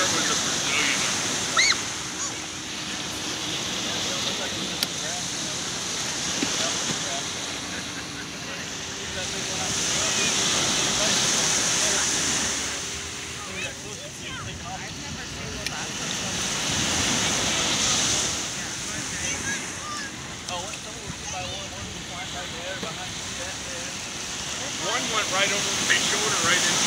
that was a Brazilian. One went right over my shoulder, right into